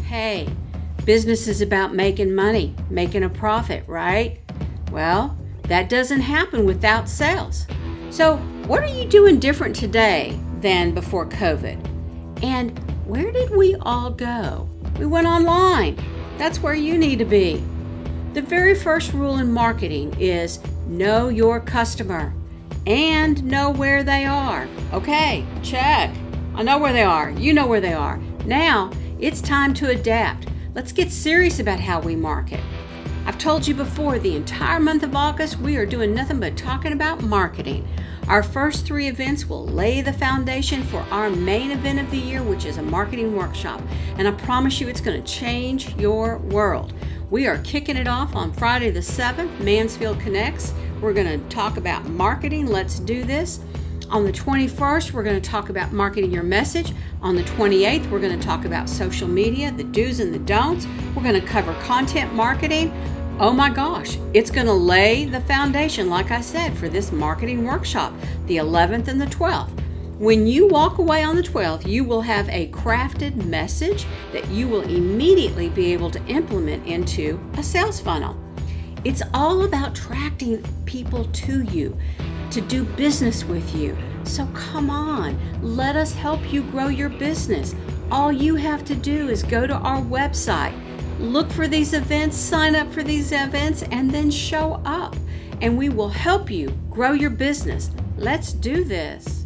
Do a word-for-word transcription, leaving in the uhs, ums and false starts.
Hey, business is about making money, making a profit, right? Well, that doesn't happen without sales. So what are you doing different today than before COVID? And where did we all go? We went online. That's where you need to be. The very first rule in marketing is know your customer and know where they are. Okay, check. I know where they are. You know where they are. Now it's time to adapt. Let's get serious about how we market. I've told you before, the entire month of August, we are doing nothing but talking about marketing. Our first three events will lay the foundation for our main event of the year, which is a marketing workshop. And I promise you it's going to change your world. We are kicking it off on Friday the seventh, Mansfield Connects. We're going to talk about marketing. Let's do this. On the twenty-first, we're going to talk about marketing your message. On the twenty-eighth, we're going to talk about social media, the do's and the don'ts. We're going to cover content marketing. Oh my gosh, it's going to lay the foundation, like I said, for this marketing workshop, the eleventh and the twelfth. When you walk away on the twelfth, you will have a crafted message that you will immediately be able to implement into a sales funnel. It's all about attracting people to you, to do business with you. So come on, let us help you grow your business. All you have to do is go to our website, look for these events, sign up for these events, and then show up. And we will help you grow your business. Let's do this.